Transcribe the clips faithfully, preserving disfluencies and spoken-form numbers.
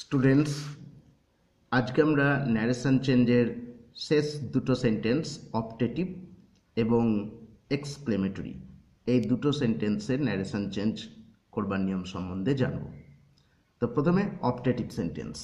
Students, আজকে আমরা narration চেঞ্জের শেষ দুটো সেন্টেন্স অপটেটিভ এবং এক্সক্লেমেটরি এই দুটো সেন্টেন্সের ন্যারেশন চেঞ্জ করবার নিয়ম সম্বন্ধে জানব। তো প্রথমে অপটেটিভ সেন্টেন্স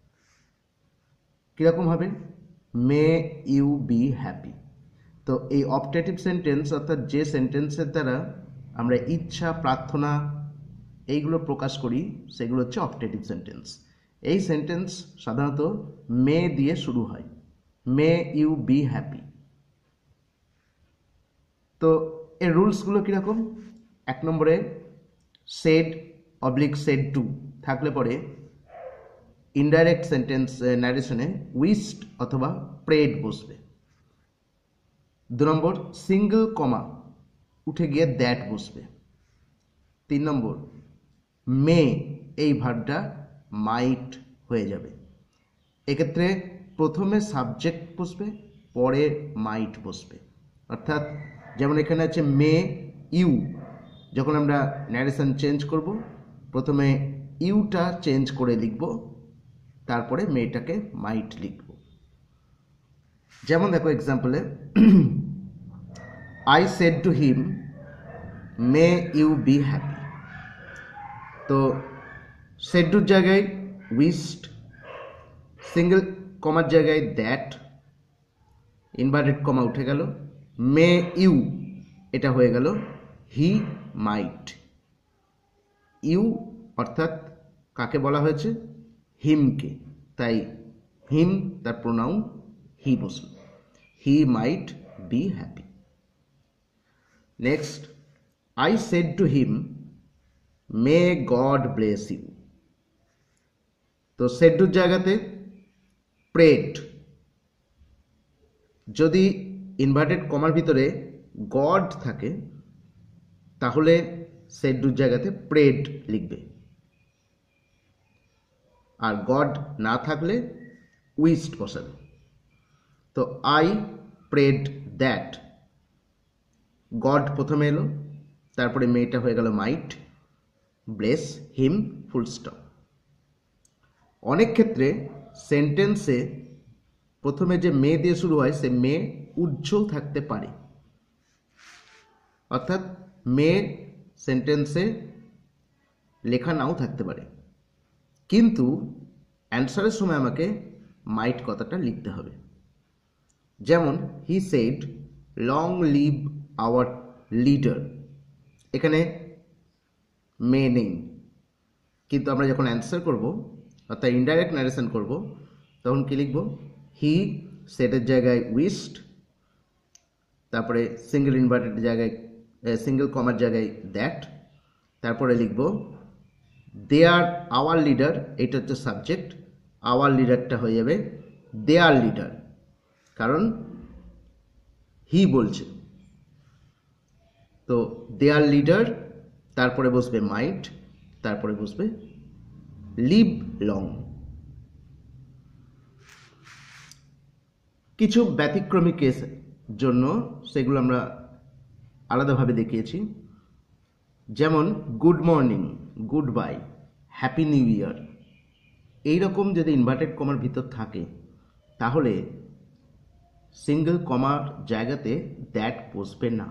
কীরকম হবে? May you be happy. তো এই অপটেটিভ সেন্টেন্স অর্থাৎ যে সেন্টেন্সের দ্বারা আমরা ইচ্ছা, প্রার্থনা এইগুলো প্রকাশ করি সেগুলো হচ্ছে অপটেটিভ সেন্টেন্স। এই সেন্টেন্স সাধারণত মে দিয়ে শুরু হয়, মে ইউ বি হ্যাপি। তো এর রুলসগুলো কীরকম? এক নম্বরে সেড অবলিক সেড টু থাকলে পরে ইনডাইরেক্ট সেন্টেন্স ন্যারেশনে উইশড অথবা প্রেড বসবে। দু নম্বর সিঙ্গল কমা উঠে গিয়ে দ্যাট বসবে। তিন নম্বর মে এই ভার্বটা মাইট হয়ে যাবে। এক্ষেত্রে প্রথমে সাবজেক্ট বসবে, পরে মাইট বসবে। অর্থাৎ যেমন এখানে আছে মে ইউ, যখন আমরা ন্যারেশন চেঞ্জ করব প্রথমে ইউটা চেঞ্জ করে লিখব, তারপরে মেটাকে মাইট লিখব। যেমন দেখো এক্সাম্পলে, I said to him may you be happy. তো সেড টুর জায়গায় উইশড, সিঙ্গেল কমার জায়গায় দ্যাট, ইনভার্টেড কমা উঠে গেল, মে ইউ এটা হয়ে গেল হি মাইট। ইউ অর্থাৎ কাকে বলা হয়েছে? হিমকে, তাই হিম তার প্রোনাউন হি বসল, he might be happy. Next, I said to him may God bless you. তো সেড টুর জায়গাতে প্রেড, যদি ইনভার্টেড কমার ভিতরে গড থাকে তাহলে সেড টুর জায়গাতে প্রেড লিখবে, আর গড না থাকলে উইশড বসাবে। তো আই প্রেড দ্যাট, গড প্রথমে এলো, তারপরে মেয়েটা হয়ে গেল মাইট, ব্লেস হিম, ফুল স্টপ। অনেক ক্ষেত্রে সেন্টেন্সে প্রথমে যে মে দিয়ে শুরু হয় সে মে উজ্জ্বল থাকতে পারে, অর্থাৎ মে সেন্টেন্সে লেখা নাও থাকতে পারে, কিন্তু অ্যান্সারের সময় আমাকে মাইট কথাটা লিখতে হবে। যেমন he said long live our leader, এখানে মে নেই, কিন্তু আমরা যখন অ্যান্সার করব অর্থাৎ ইনডাইরেক্ট ন্যারেশন করব তখন কি লিখব? হি সেটের জায়গায় উইশড, তারপরে সিঙ্গেল ইনভার্টেড জায়গায় সিঙ্গেল কমার জায়গায় দ্যাট, তারপরে লিখব দেয়ার আওয়ার লিডার, এটা হচ্ছে সাবজেক্ট, আওয়ার লিডারটা হয়ে যাবে দেয়ার লিডার, কারণ হি বলছে। তো দেয়ার লিডার, তারপরে বসবে মাইট, তারপরে বসবে লিভ লং। কিছু ব্যতিক্রমী কেস জন্য সেগুলো আমরা আলাদাভাবে দেখিয়েছি। যেমন good morning, good bye, happy new year, এইরকম যদি ইনভার্টেড কমার ভিতর থাকে তাহলে সিঙ্গেল কমার জায়গাতে দ্যাট বসবে না।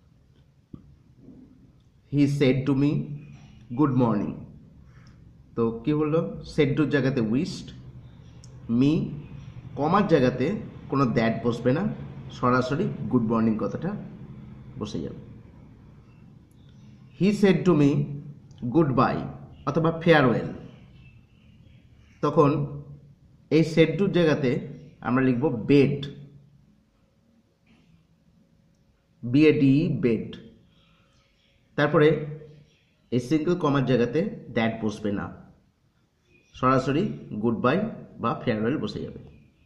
He said to me good morning, তো কি হলো? সেড টুর জায়গাতে উইশড, মি কমার জায়গাতে কোনো দ্যাট বসবে না, সরাসরি গুড মর্নিং কথাটা বসে যাবে। He said to me good bye অথবা ফেয়ারওয়েল, তখন এই সেড টুর জায়গাতে আমরা লিখব বেড, বিএডি বেড, তারপরে এই সিঙ্গেল কমার জায়গাতে দ্যাট বসবে না, সরাসরি গুড বাই বা ফেয়ারওয়েল বসে যাবে।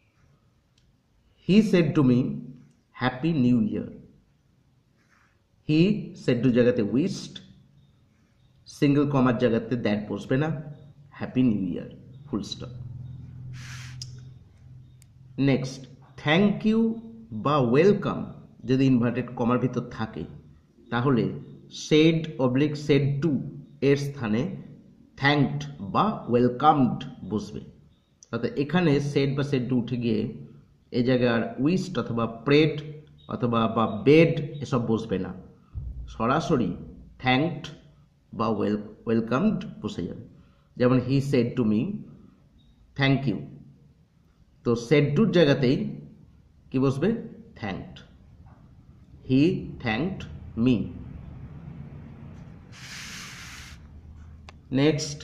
He said to me happy new year, he said to জায়গাতে উইশড, সিঙ্গেল কমার জায়গাতে দ্যাট বসবে না, happy new year, full stop. Next, thank you বা ওয়েলকাম যদি ইনভার্টেড কমার ভিতর থাকে তাহলে সেড অবলিক সেড টু এর স্থানে থ্যাঙ্কড বা ওয়েলকামড বসবে। অর্থাৎ এখানে সেড বা সেড টু উঠে গিয়ে এই জায়গায় আর উইশড অথবা প্রেড অথবা বা বেড এসব বসবে না, সরাসরি থ্যাঙ্কড বা ওয়েল ওয়েলকামড বসে যাবে। যেমন he said to me thank you, তো সেড টুর জায়গাতেই কি বসবে? Thanked. He thanked me. Next,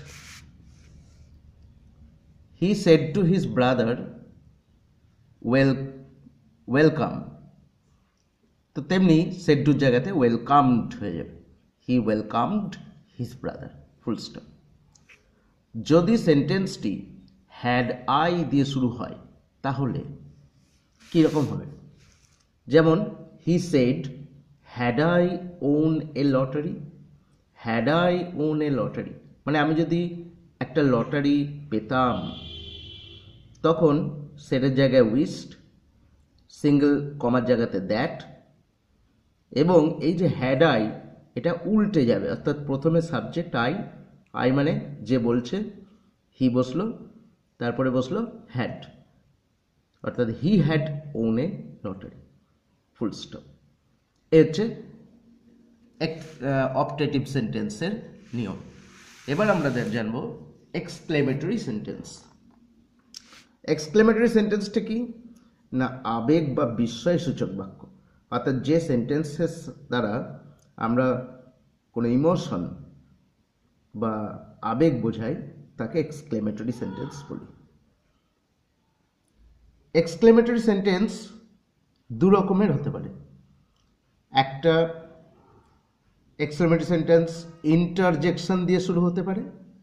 he said to his brother well welcome, তো তেমনি সেড টুর জায়গাতে ওয়েলকামড হয়ে যাবে। He welcomed his brother, full stop. যদি সেন্টেন্সটি হ্যাড আই দিয়ে শুরু হয় তাহলে কীরকম হবে? যেমন he said had I won a lottery, had I won a lottery মানে আমি যদি একটা লটারি পেতাম, তখন সেটের জায়গায় উইশড, সিঙ্গেল কমার জায়গাতে দ্যাট, এবং এই যে হ্যাড আই এটা উল্টে যাবে, অর্থাৎ প্রথমে সাবজেক্ট আই, আই মানে যে বলছে, হি বসলো, তারপরে বসলো হ্যাড, অর্থাৎ he had won a lottery, full stop. এ হচ্ছে অপটেটিভ সেন্টেন্সের নিয়ম। এবার আমরা জানবো এক্সক্লেমেটরি সেন্টেন্স। এক্সক্লেমেটরি সেন্টেন্সটা কি না, আবেগ বা বিস্ময় সূচক বাক্য, অর্থাৎ যে সেন্টেন্সের দ্বারা আমরা কোনো ইমোশন বা আবেগ বোঝাই তাকে এক্সক্লেমেটরি সেন্টেন্স বলি। এক্সক্লেমেটরি সেন্টেন্স দু রকমের হতে পারে। একটা এক্সক্লেমেটরি সেন্টেন্স ইন্টারজেকশন দিয়ে শুরু হতে পারে,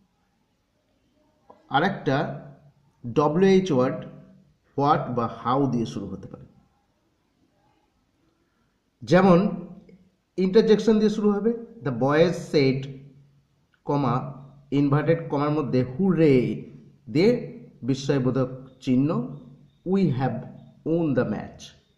আর একটা ডব্লিউএইচ ওয়ার্ড হোয়াট বা হাউ দিয়ে শুরু হতে পারে। যেমন ইন্টারজেকশন দিয়ে শুরু হবে, the boys said comma inverted কমার মধ্যে হুরে দিয়ে বিস্ময়বোধক চিহ্ন, we have won the match.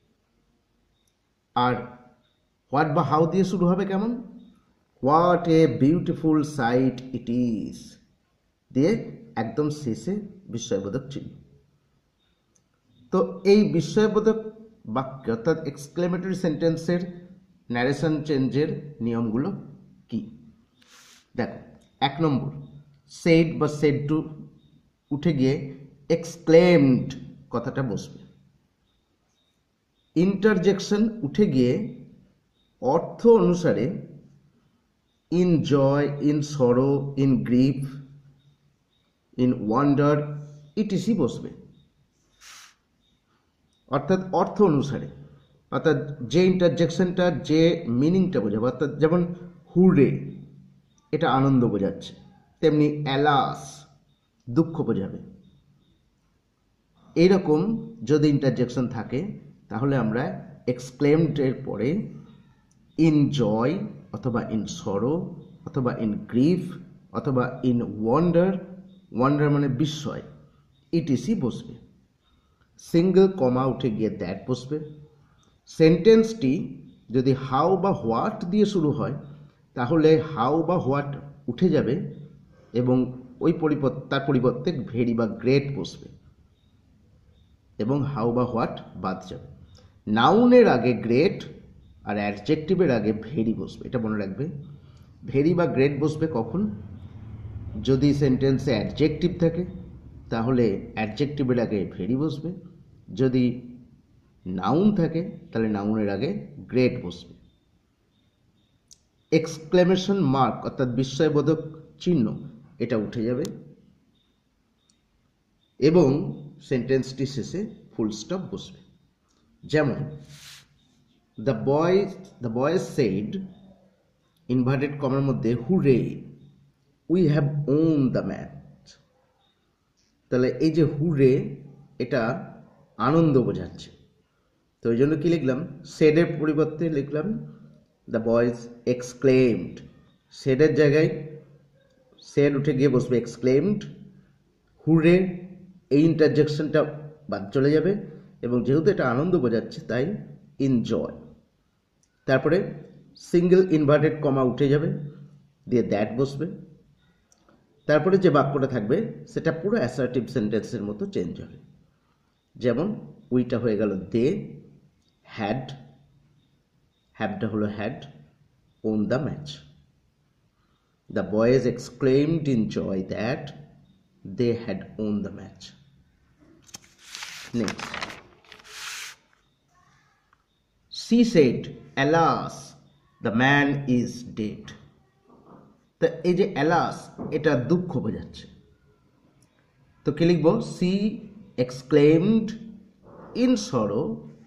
আর হোয়াট বা হাউ দিয়ে শুরু হবে কেমন, what a beautiful sight it is দিয়ে একদম শেষে বিস্ময়বোধক চিহ্ন। তো এই বিস্ময়বোধক বাক্য অর্থাৎ এক্সক্লেমেটরি সেন্টেন্সের ন্যারেশন চেঞ্জের নিয়মগুলো কি? দেখো, এক নম্বর, সেড বা সেড টু উঠে গিয়ে এক্সক্লেমড কথাটা বসবে। ইন্টারজেকশন উঠে গিয়ে অর্থ অনুসারে in joy, in sorrow, in grief, in wonder etc বসবে, অর্থাৎ অর্থ অনুসারে, অর্থাৎ যে ইন্টারজেকশনটা যে মিনিংটা বোঝাবে, অর্থাৎ যেমন হুরে এটা আনন্দ বোঝাচ্ছে, তেমনি অ্যালাস দুঃখ বোঝাবে। এইরকম যদি ইন্টারজেকশন থাকে তাহলে আমরা এক্সক্লেমডের পরে ইন জয় অথবা ইন সরো অথবা ইন গ্রিফ অথবা ইন ওয়ান্ডার, ওয়ান্ডার মানে বিস্ময়, ইটিসি বসবে। সিঙ্গেল কমা উঠে গিয়ে দ্যাট বসবে। সেন্টেন্সটি যদি হাউ বা হোয়াট দিয়ে শুরু হয় তাহলে হাউ বা হোয়াট উঠে যাবে এবং ওই পরিবর্তে তার পরিবর্তে ভেরি বা গ্রেট বসবে এবং হাউ বা হোয়াট বাদ যাবে। নাউনের আগে গ্রেট আর অ্যাডজেক্টিভের আগে ভেরি বসবে, এটা মনে রাখবে। ভেরি বা গ্রেট বসবে কখন? যদি সেন্টেন্সে অ্যাডজেক্টিভ থাকে তাহলে অ্যাডজেক্টিভের আগে ভেরি বসবে, যদি নাউন থাকে তাহলে নাউনের আগে গ্রেট বসবে। এক্সক্লেমেশন মার্ক অর্থাৎ বিস্ময়বোধক চিহ্ন এটা উঠে যাবে এবং সেন্টেন্সটি শেষে ফুল স্টপ বসবে। যেমন the boy the boys said inverted কমার মধ্যে hurray we have won the match. তাহলে এই যে হুরে এটা আনন্দ বোঝাচ্ছে, তো ওই জন্য কি লিখলাম, সেডের পরিবর্তে লিখলাম দ্য বয়েজ এক্সক্লেমড। সেডের জায়গায় সেড উঠে গিয়ে বসবে এক্সক্লেমড। হুরে এই ইন্টারজেকশনটা বাদ চলে যাবে এবং যেহেতু এটা আনন্দ বোঝাচ্ছে তাই এনজয়। তারপরে সিঙ্গেল ইনভার্টেড কমা উঠে যাবে দিয়ে দ্যাট বসবে। তারপরে যে বাক্যটা থাকবে সেটা পুরো অ্যাসার্টিভ সেন্টেন্সের মতো চেঞ্জ হবে। যেমন উইটা হয়ে গেল দে, হ্যাড, হ্যাভটা হলো had, won the match. The boys exclaimed in joy that they had won the match. Next. She said, alas, the man is dead. তো এই যে alas এটা দুঃখ বোঝাচ্ছে, তো কি লিখব? she exclaimed in sorrow,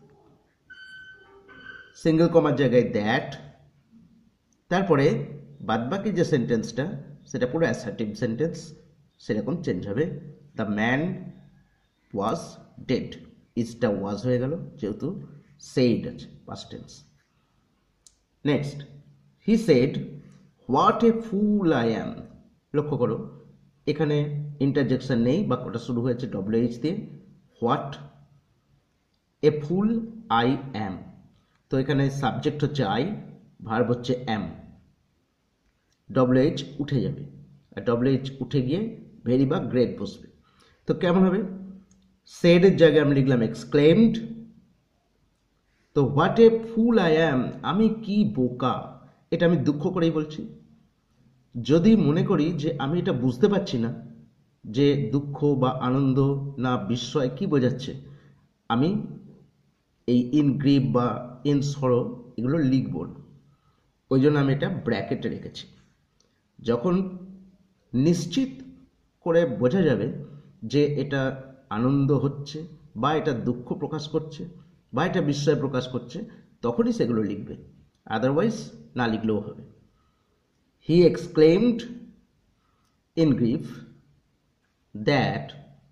single কমার জায়গায় that, তারপরে বাদবাকি যে সেন্টেন্সটা সেটা পুরো অ্যাসার্টিভ সেন্টেন্স, সেরকম চেঞ্জ হবে। দ্য ম্যান ওয়াজ ডেড, ইজটা ওয়াজ হয়ে গেল যেহেতু সেইড আছে past tense. Next, he said what a fool I am. লক্ষ্য করো এখানে ইন্টারজেকশন নেই, বাক্যটা শুরু হয়েছে ডব্লিউ এইচ দিয়ে। What a fool I am, তো এখানে সাবজেক্ট হচ্ছে আই, ভার্ব হচ্ছে অ্যাম, ডব্লিউ এইচ উঠে যাবে, আর ডব্লিউ এইচ উঠে গিয়ে ভেরি বা গ্রেট বসবে। তো কেমন হবে? সেডের জায়গায় আমি লিখলাম এক্সক্লেমড। তো হোয়াট এ ফুল আই অ্যাম, আমি কি বোকা, এটা আমি দুঃখ করেই বলছি। যদি মনে করি যে আমি এটা বুঝতে পারছি না যে দুঃখ বা আনন্দ না বিস্ময় কি বোঝাচ্ছে, আমি এই ইন গ্রিভ বা ইন সরো এগুলো লিখব না, ওই জন্য আমি এটা ব্র্যাকেটে রেখেছি। যখন নিশ্চিত করে বোঝা যাবে যে এটা আনন্দ হচ্ছে বা এটা দুঃখ প্রকাশ করছে বা এটা বিস্ময় প্রকাশ করছে, তখনই সেগুলো লিখবে, আদারওয়াইজ না লিখলেও হবে। He exclaimed in grief that,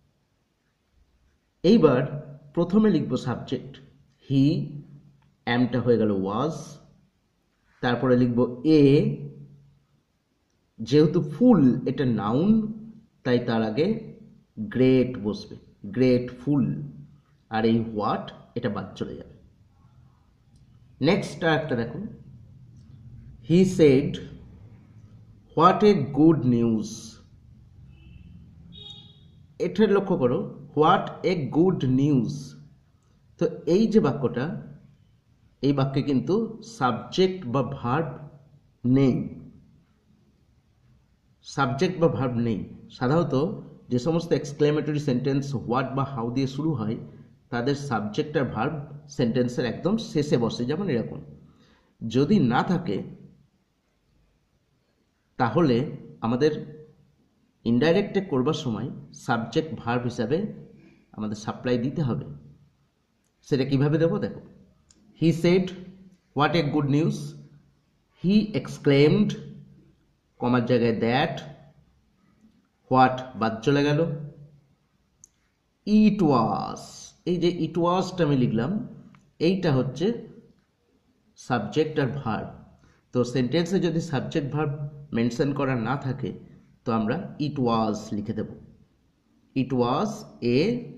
এইবার প্রথমে লিখব সাবজেক্ট হি, অ্যামটা হয়ে গেল ওয়াজ, তারপরে লিখব এ, যেহেতু ফুল এটা নাউন তাই তার আগে গ্রেট বসবে, গ্রেট ফুল, আর এই হোয়াট এটা বাদ চলে যাবে। নেক্সট আর একটা দেখো, he said what a good news. এটা লক্ষ্য করো, হোয়াট এ গুড নিউজ, তো এই যে বাক্যটা, এই বাক্যে কিন্তু সাবজেক্ট বা ভার্ব নেই, সাবজেক্ট বা ভার্ব নেই। সাধারণত যে সমস্ত এক্সক্লেমেটরি সেন্টেন্স হোয়াট বা হাউ দিয়ে শুরু হয় তাদের সাবজেক্ট আর ভার্ব সেন্টেন্সের একদম শেষে বসে, যেমন এরকম। যদি না থাকে তাহলে আমাদের ইনডাইরেক্টে করবার সময় সাবজেক্ট ভার্ব হিসাবে আমাদের সাপ্লাই দিতে হবে। সেটা কিভাবে দেবো দেখো, he said what a good news, he exclaimed কমার জায়গায় দ্যাট, হোয়াট বাদ চলে গেল, ইট ওয়াজ, এই যে ইট ওয়াজটা আমি লিখলাম এইটা হচ্ছে সাবজেক্ট আর ভার্ব। তো সেন্টেন্সে যদি সাবজেক্ট ভার্ব মেনশন করা না থাকে তো আমরা ইট ওয়াজ লিখে দেব। ইট ওয়াজ এ,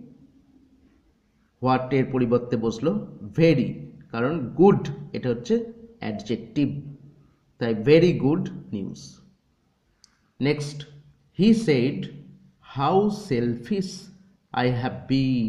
হোয়াট এর পরিবর্তে বসলো ভেরি, কারণ গুড এটা হচ্ছে অ্যাডজেক্টিভ, তাই very good news. Next, he said how selfish I have been.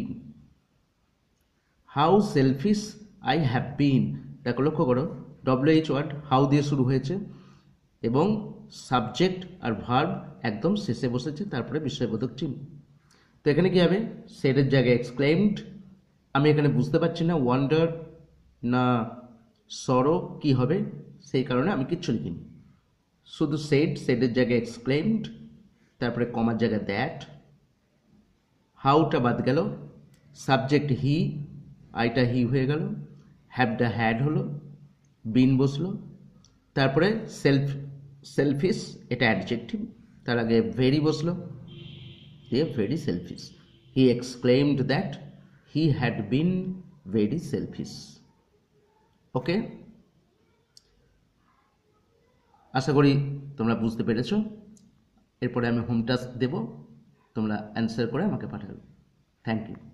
How selfish I have been, দেখো লক্ষ্য করো ডব্লিউ এইচ ওয়ার্ড হাউ দিয়ে শুরু হয়েছে এবং সাবজেক্ট আর ভার্ব একদম শেষে বসেছে, তারপরে বিস্ময়বোধক চিহ্ন। তো এখানে কি হবে? সেডের জায়গায় এক্সক্লেমড, আমি এখানে বুঝতে পারছি না ওয়ান্ডার না সরো কি হবে, সেই কারণে আমি কিচ্ছু লিখিনি, শুধু সেড, সেডের জায়গায় এক্সক্লেমড, তারপরে কমার জায়গায় দ্যাট, হাউটা বাদ গেল, সাবজেক্ট হি, আইটা হি হয়ে গেল, হ্যাভটা হ্যাড হলো, বিন বসলো, তারপরে সেলফ সেলফিশ এটা অ্যাডজেক্টিভ, তার আগে ভেরি বসলো, দিয়ে very selfish. He exclaimed that he had been very selfish. Okay, আশা করি তোমরা বুঝতে পেরেছ। এরপরে আমি হোম টাস্ক দেব, তোমরা অ্যান্সার করে আমাকে পাঠাবে। Thank you.